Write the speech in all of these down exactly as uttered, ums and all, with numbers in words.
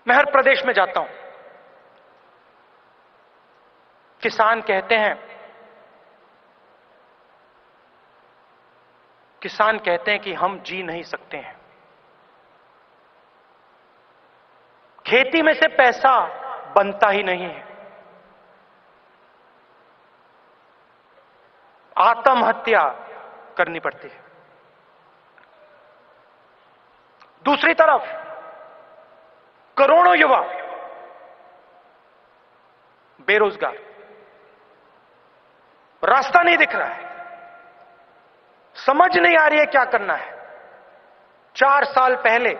मैं हर प्रदेश में जाता हूं, किसान कहते हैं किसान कहते हैं कि हम जी नहीं सकते हैं, खेती में से पैसा बनता ही नहीं है, आत्महत्या करनी पड़ती है। दूसरी तरफ करोड़ों युवा बेरोजगार, रास्ता नहीं दिख रहा है, समझ नहीं आ रही है क्या करना है। चार साल पहले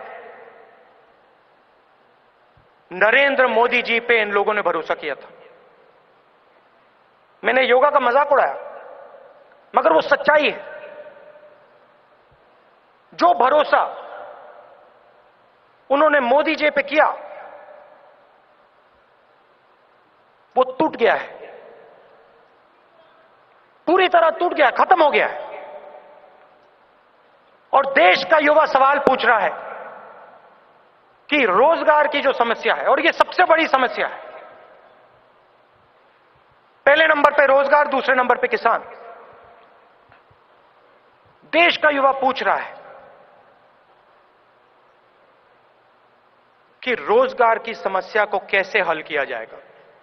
नरेंद्र मोदी जी पे इन लोगों ने भरोसा किया था। मैंने योगा का मजाक उड़ाया, मगर वो सच्चाई है। जो भरोसा उन्होंने मोदी जी पे किया वो टूट गया है, पूरी तरह टूट गया, खत्म हो गया है। और देश का युवा सवाल पूछ रहा है कि रोजगार की जो समस्या है, और ये सबसे बड़ी समस्या है, पहले नंबर पे रोजगार, दूसरे नंबर पे किसान। देश का युवा पूछ रहा है कि रोजगार की समस्या को कैसे हल किया जाएगा।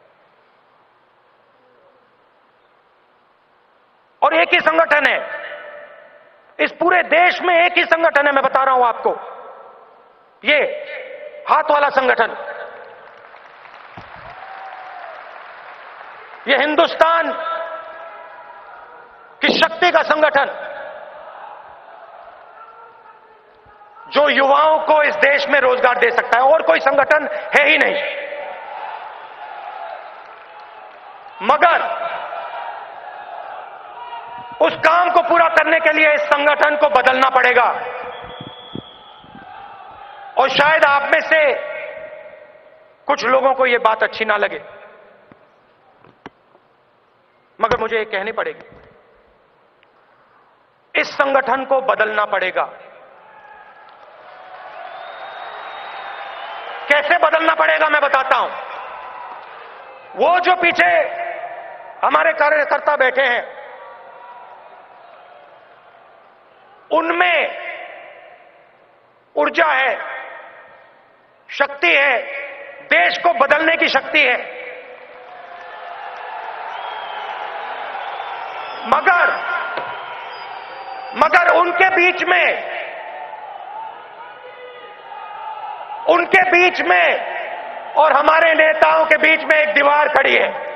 और एक ही संगठन है, इस पूरे देश में एक ही संगठन है, मैं बता रहा हूं आपको, ये हाथ वाला संगठन, ये हिंदुस्तान की शक्ति का संगठन, जो युवाओं को इस देश में रोजगार दे सकता है। और कोई संगठन है ही नहीं। मगर उस काम को पूरा करने के लिए इस संगठन को बदलना पड़ेगा। और शायद आप में से कुछ लोगों को यह बात अच्छी ना लगे, मगर मुझे ये कहनी पड़ेगी, इस संगठन को बदलना पड़ेगा। कैसे बदलना पड़ेगा मैं बताता हूं। वो जो पीछे हमारे कार्यकर्ता बैठे हैं, उनमें ऊर्जा है, शक्ति है, देश को बदलने की शक्ति है। मगर मगर उनके बीच में उनके बीच में और हमारे नेताओं के बीच में एक दीवार खड़ी है।